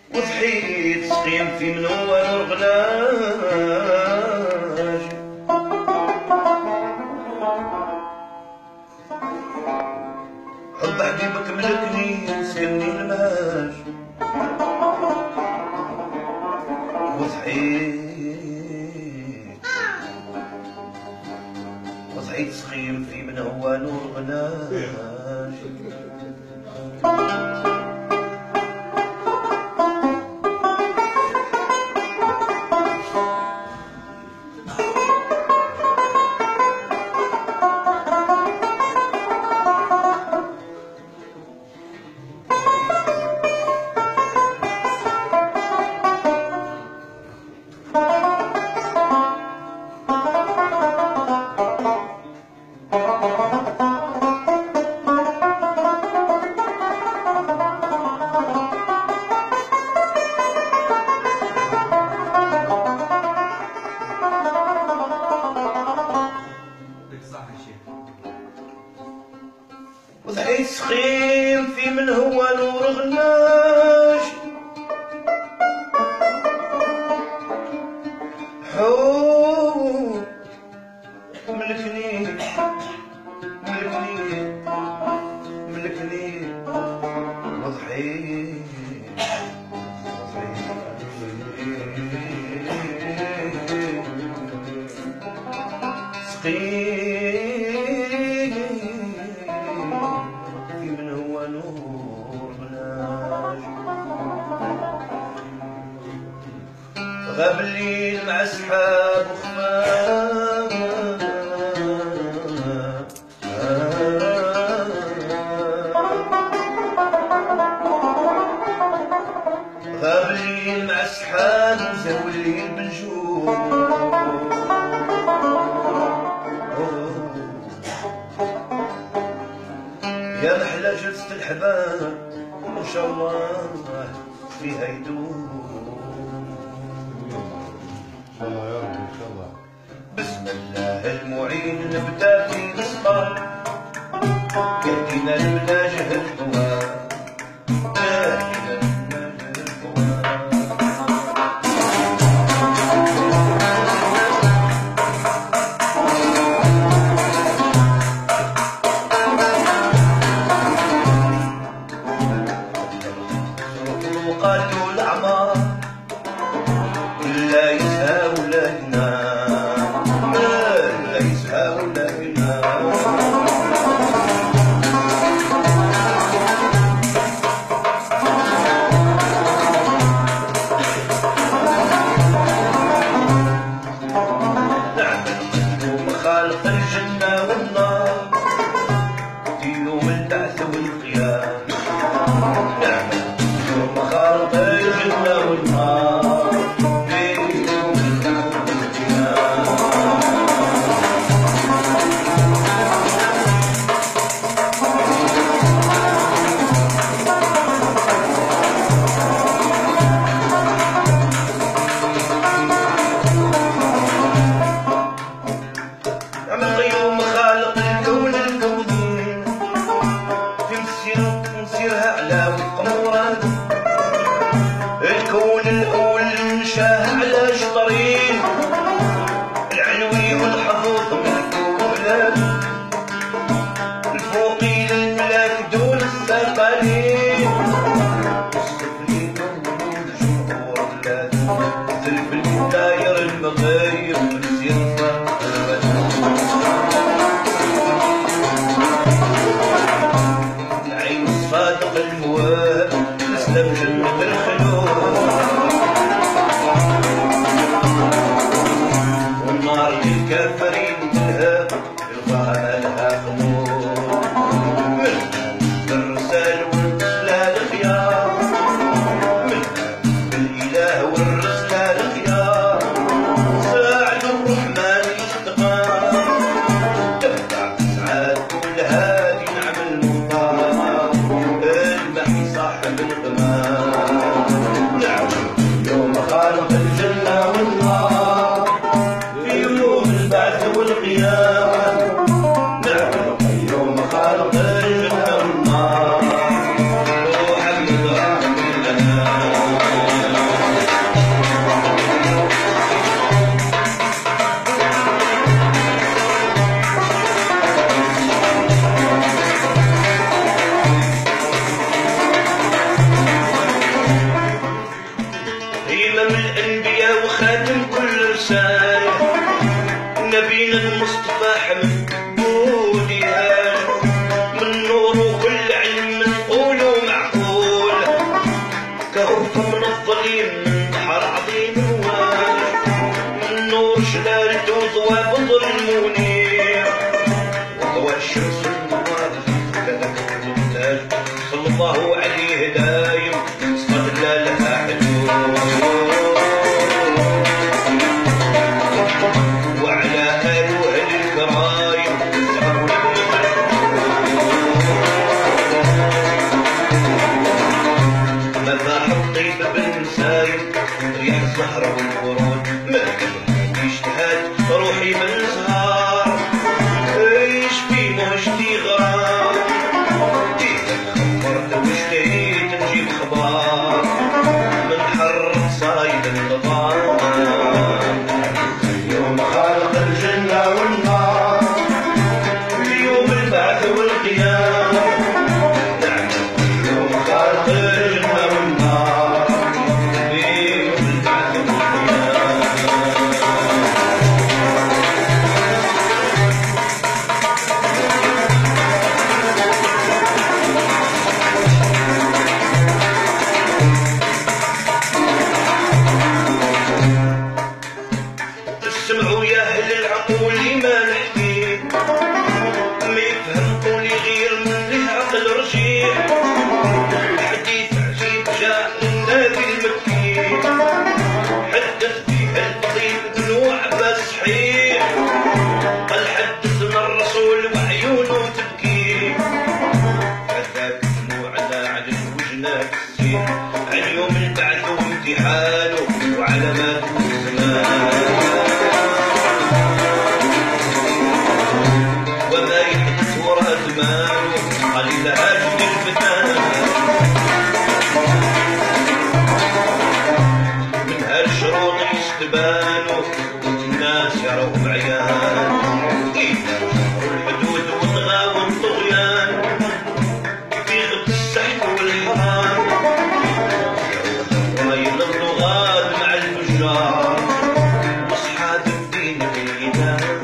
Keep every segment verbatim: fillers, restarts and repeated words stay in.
وضحيت سقيم في منور الغلاج. حب حبيبك ملكني سكني الماج. وضحيت وضحيت سقيم في منور الغلاج. وضحيت سخيم في من هو نور غلاش. حو ملكني ملكني ملكني. وضحيت سقيم في من هو نور غلاج. غاب الليل مع سحاب وخفاف. غاب الليل مع سحاب وزهو الليل بالجوع. يا محلى جلسة الحباب إن شاء الله فيها يدوم. إن شاء الله يا رب إن شاء الله. بسم الله المعين نبدا في الصباح. يهدينا المناجه الحوار. يهدينا المناجه الحوار. قالوا الأعمار لا يسهى ولا ينام. لا يسهى ولا ينام. نعم يوم خالق الجنة والنار. يوم البعث والقيام. نعم خالق الجنة والنار. في يوم البعث والقيام. نعم القيوم خالق الكون الكونين. في مسير مسيرها على القمرات. الكون الأول نشاه على شطرين. العلوي والحظوظ ملكوه. الفوقي للملاك دون الثقلين. السفلي كون الجمهور بلاد. السفلي داير المغاير ونسير الفقر. العين الصادق المواب اسلم جنة الخلود. والنار للكافرين تلهب القاها مالها خمود. الرسال والرسلان خيار. الإله والرسلان خيار. ساعد الرحمن يشتغل. تبع سعاد كل هادي نعم المختار. المحي صاحب القمار. كهف من الظليم من بحر عظيم هواج من نور شلالته وضوى بدر المنير وضوى الشمس النوار كذاك الممتاز صلى الله عليه دايم صفات لا لها حدود وعلى آله الكرايم مذاح الطيب بن سايم ريح الزهرة والورود ملك يجتهد روحي من زهار ايش في مهجتي غرام جيت خبرت واشتهيت نجيب خبار من حر صايد النظام يوم خالق الجنة والنار في يوم البعث والقيامة نعم يوم خالق الجنة والنار في يوم البعث والقيامة اسمعوا يا اهل العقول ما نحكي ما يفهم قولي غير من له عقل رجيع حديث عجيب جاء من نبي المكي حدث فيه الطبيب بن عباس صحيح قال حدثنا الرسول وعيونه تبكي هذاك دموع على عدل وجناك السير عن يوم البعث وامتحانه وعلامات الزمان وما يحدث وراء زمانه قليل هاجم الفتان من هالشروط يستبانوا الناس يروهم عيان إذا شهروا الحدود وتغاووا الطغيان في غد السحت والحرام رايل الضغاد مع الفجار واصحاب الدين بالإدام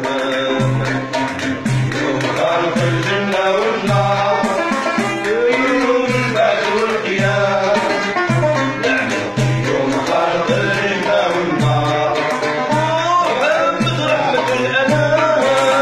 يوم خالق الجنة والنار يوم البعث والقيامة نعم يوم خالق الجنة والنار محمد رحمة الأنام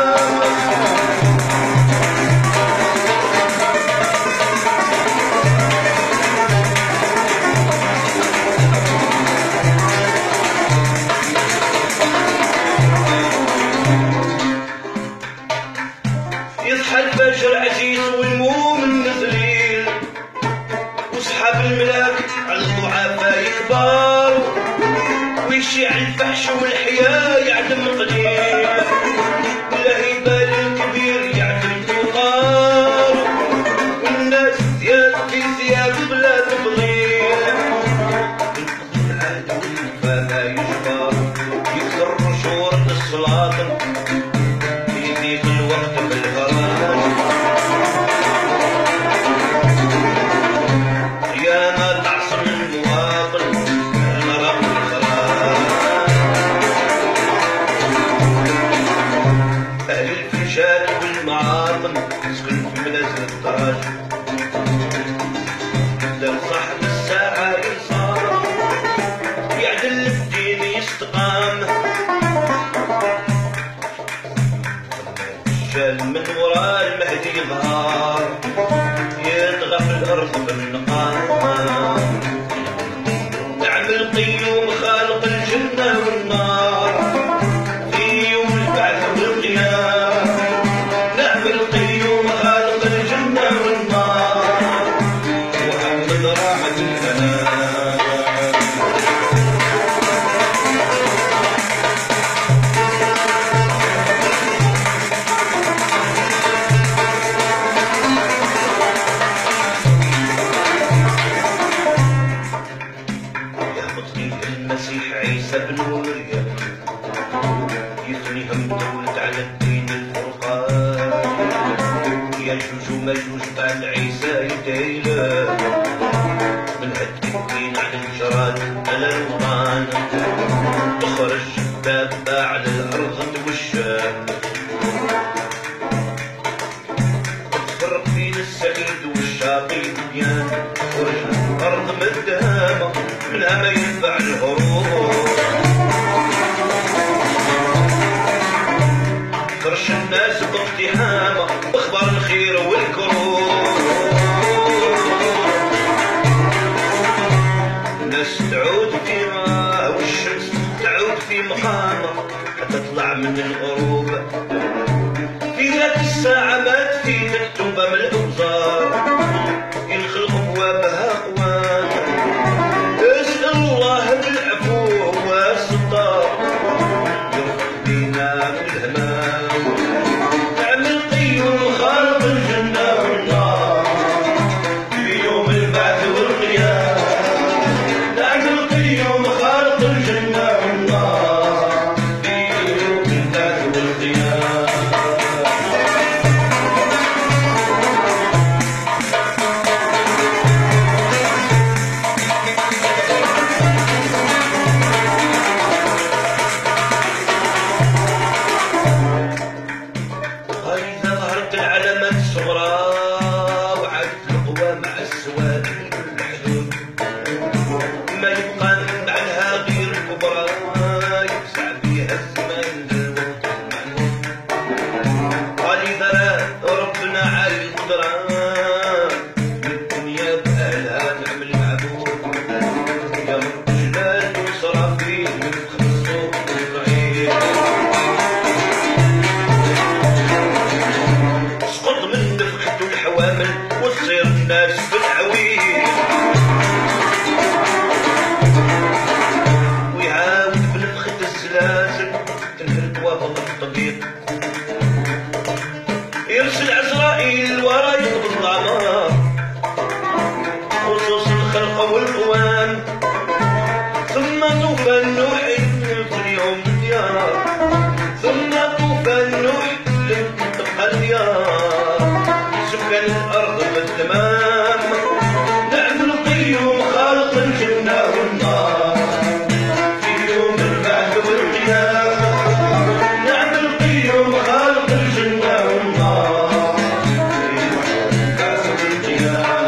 يصحى الفجر عزيز والمؤمن ذليل واصحاب الملاك على الضعفاء كبار ويشيع الفحش والحياة يعدم قليل والهيبة الكبير يعدم توقار والناس ثياب في ثياب بلا تفضيل العاد والوفا ما يجبر يكثر شهور الصلاة يضيق الوقت بالفراغ خيانة تعصم المواطن المرق الخراج أهل الفنجان والمعاطن تسكن في منازل الدراج دار صاحب الساعة ينصار يعدل الدين يستقام الرجال من وراء المهدي يظهر يطغى في الأرض بالنقام نعم القيوم خالق الجنة والنار في يوم البعث والقيامة نعم القيوم خالق الجنة والنار محمد راحة الأنام المسيح عيسى بن مريم يثني هم دولة على الدين الفرقان يجوج ومجوج بعد عيسى يدايله من هد الدين على الجراد على الوطن تخرج دابة على الأرض والشام تفرق بين السعيد والشقي بيان ورجل الأرض مدام منها ما ينفع الهروب. فرش الناس باقتحامة باخبار الخير والكروب. الناس تعود في ما والشمس تعود في مقامة حتى تطلع من الغروب. في ذات الساعة ما تفيد التوبة من الأوزار ينخلق بوابها أقوام. اسأل الله بالعفو والستار يرفق بينا من الهمام. نعم القيوم خالق الجنة والنار في يوم البعث والقيام. نعم القيوم خالق الجنة والنار في يوم البعث والقيام. يرسل عزرائيل ورا يقبض الأعمار خصوص الخلق والقوام. ثم طوفان نوح في اليوم الديار. ثم طوفان نوح لم تبقى الديار سكان الأرض بالتمام. نعم القيوم خالق الجنة والنار في يوم البعث والقيام. نعم القيوم خالق الجنة والنار في يوم البعث والقيام.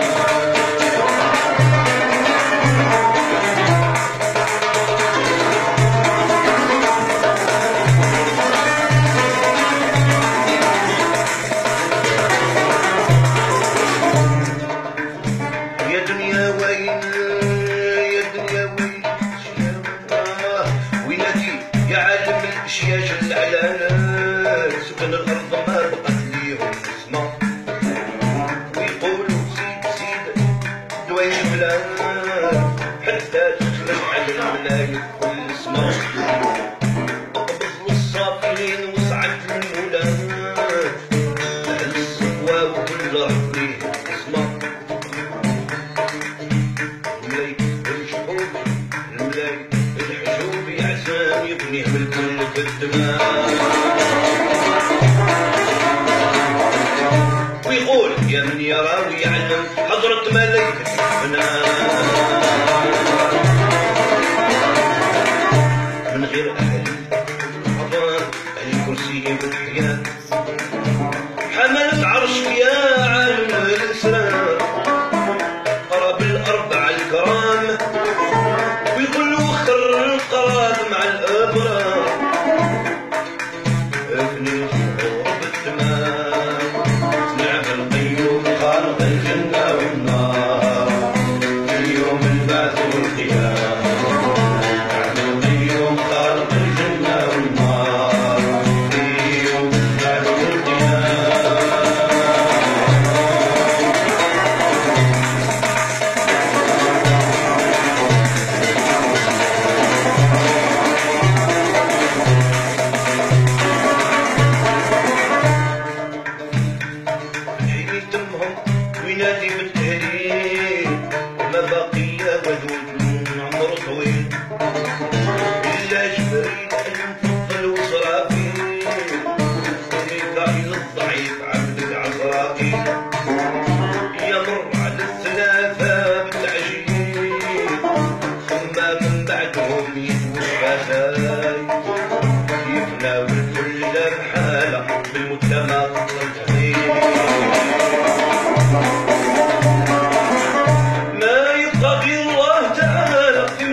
يا دنيا وين يا دنيا وين ويناتي يا عالم الاشياء جل على سكان الارض ما بقت ليهم اسماء. ويقولوا زيد زيد دوي بلاد حتى تخرج على الملايين كل اسماء. قبض الصافين وسعد المولاد على الصفوة وكل رحب ليه اسماء. الحجوب يعزام يبنيه بالكل بالدماء. ويقول يا من يرى ويعلم حضرة ملايكة الفناء من غير أهل الفضاء أهل الكرسي بالحياة. حملت عرشك يا عالم الإسلام قرب الأربع الكرام. ويقول وخر القراب مع الأبرار ابن الحور بالتمام. نعم القيوم خالق الجنة والنار في يوم البعث والقيام. نعم القيوم خالق الجنة والنار في يوم البعث والقيام. وينادي بالتهليل ما بقي ودود عمر طويل إلا جبريل المفضل وسرافيل وميكائيل الضعيف عبد عزرائيل. يمر على الثلاثة بالتعجيل ثم من بعدهم يتوفى ثاي يفنى والكل بحالة بالمجتمع والتغيير. ما يبقى غير الله تعالى في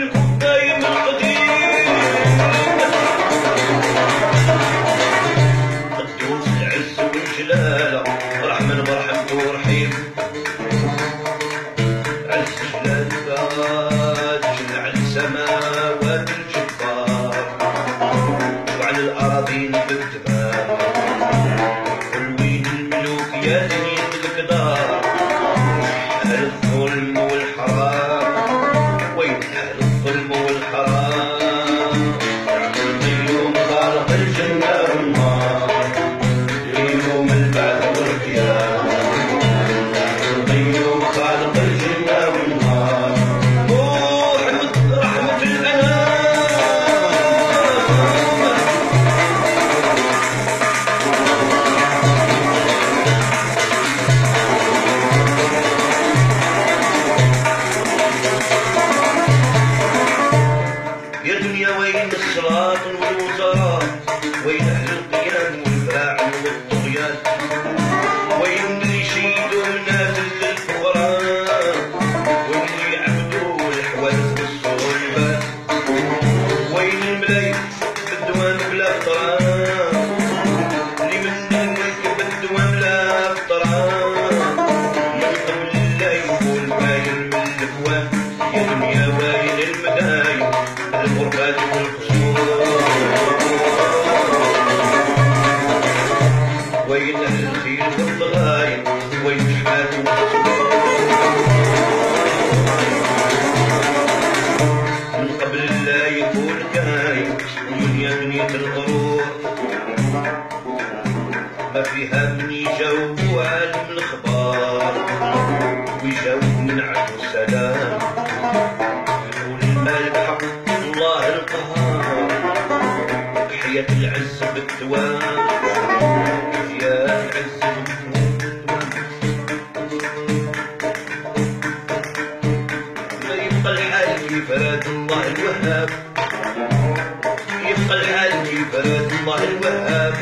السماوات الجبار وعلى الأراضين بالتمام حلوين الملوك يا دنيا القدار أهل الظلم والحرام وين أهل الظلم والحرام القيوم خالق الجنة والنار اليوم البعث والقيامة القيوم خالق الجنة والنار ورحمة رحمة الأنام يا دنيا وين السلاطن والوزراء وين أهل القيام والفاعل والطغيان وين اللي يشيدوا النازل للفقراء وين اللي يعبدوا الحوادث والصلبات وين الملايك بالدوام بلا اقتراب اللي من الملك بالدوام لا اقتراب من قبل لا يكون باين من الاكوان يا دنيا واين المداين الغربات والقصور وين أهل الخيل والضغاين وين الحماد والقصور من قبل لا يكون كاين الدنيا دنيا الغرور ما فيها من يجاوب عالم الأخبار ويجاوب من عنده السلام يقول المال بحق الله القهار حياة العز بالدوام حياة العز بالدوام ما يبقى الحال كيف راد الله الوهاب يبقى الحال كيف راد الله الوهاب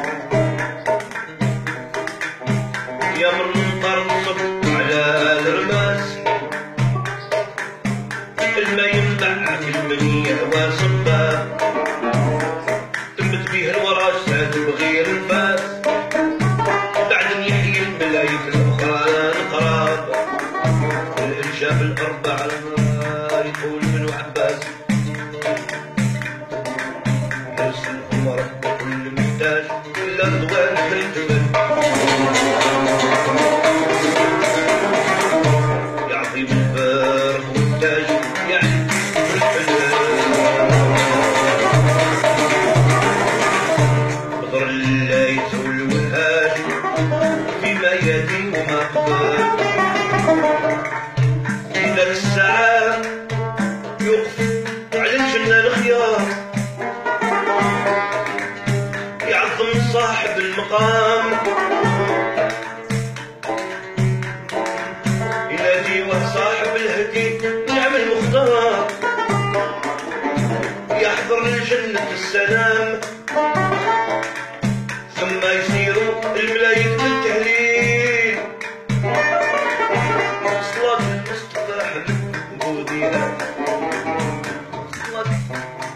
يا منطر نصب على الرماس الماء ينبع في المنية وصباب تمت بيه الوراج ساد بغير الفاس بعد يحيي الملايك الأخرى القراب الإرجاب الأربع يقول منو عباس يرسلهم رب كل محتاج إلا رضوان بالجبل يعطي بالفارغ والتاج يعني بضر الليث والوهاج فيما يدي وما قبل في ذاك الساعة يوقف على الجنة الخيار يعظم صاحب المقام ينادي وصاحب الهدي نعم المختار يحضر لجنة السلام ثم يسيروا الملايك بالتهليل صلاة المستفتاح من بوديها صلاة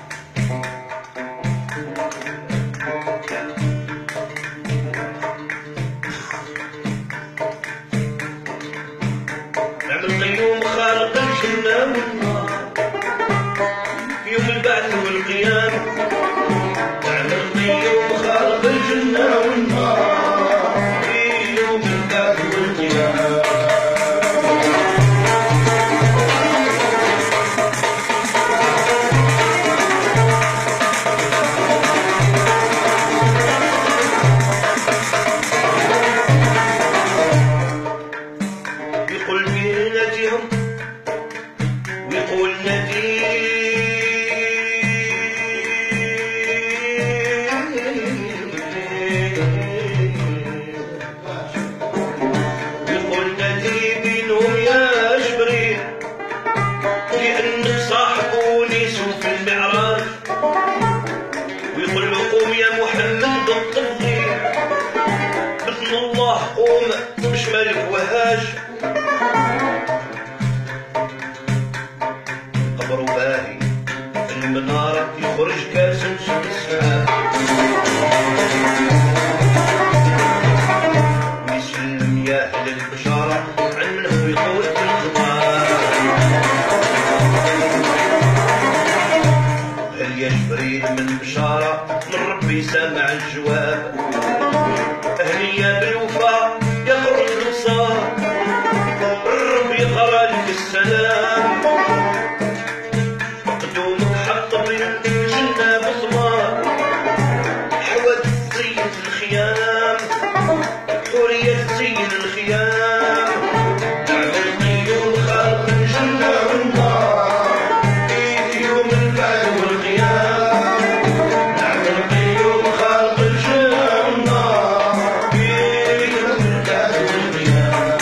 نعم القيوم خالق الجنة والنار في يوم البعث والقيام نعم القيوم خالق الجنة والنار في يوم البعث والقيام يقول بيه ناديهم ويقول نادي يقول نادي بينهم يا جبريل لأنك صاحبوني سوف المعراج ويقول له قوم يا محمد بالتفضيل بإذن الله قوم مش مالك وهاج قبر باهي المنارة يخرج كاسم سمسها ويسلم يا أهل البشارة عن منه يقول الخطاب يا جبريل من بشارة من ربي سامع الجواب. هنيا بالوفا يا قرب الوصال ربي يقرا لك السلام. قدومك حط من الجنة بصمار حوت تزين الخيام حورية تزين الخيام. تعمل قيوم خالق الجنة والنار في يوم البعث والقيام. تعمل قيوم خالق الجنة والنار في يوم البعث والقيام.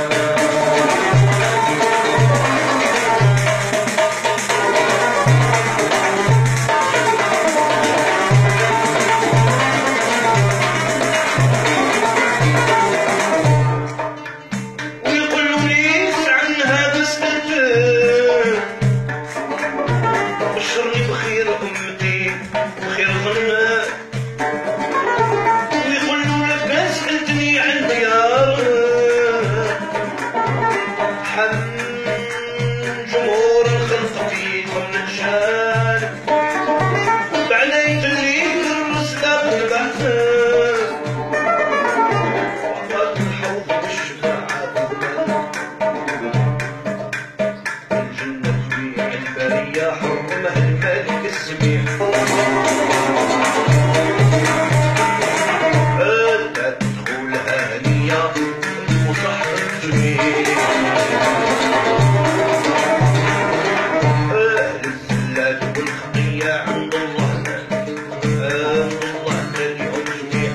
ويقولوا لي عن هذا سألته بشرني بخير أمتي بخير ظنك. ويقولوا لك سألتني عن ديار حن جمهور الخلق في ضمن شان. بعنيت لي الرسالة بالبعث وعطاك الحوض بالشفاعة الجنة جميع البرية حكمها الملك السميع. لا تدخلها هنية وصحب الجميع. أهل الزلات والخطية عند الله عند الله اليوم جميع.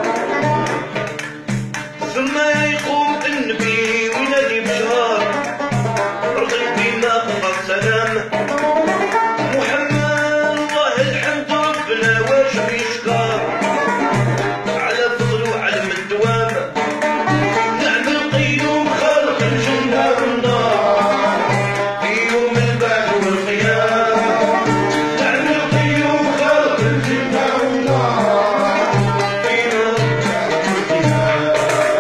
ثم يقوم النبي وينادي بشهر رضي بما قضى السلام. محمد الله الحمد ربنا واجب يشكر على فضل وعلم الدوام. نعم القيوم خالق الجنة والنار في يوم البعث والقيام. نعم القيوم خالق الجنة والنار في يوم البعث والقيام.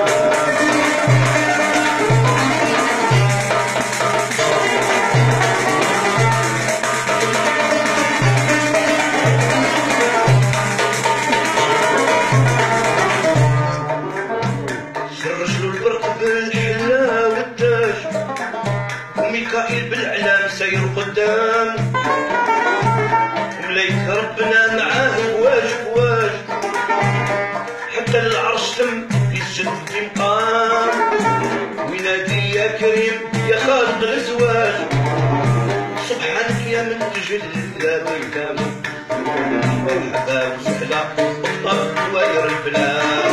سرجلوا البرق بالحلا والتاج وميكائيل بالعلام سير قدام. وملايك ربنا معاه واجب واجب حتى العرش تم يسجد في مقام. وينادي يا كريم يا خالق الازواج سبحانك يا من تجلى بالكامل. مرحبا وسهلا بالطب وير البلاد.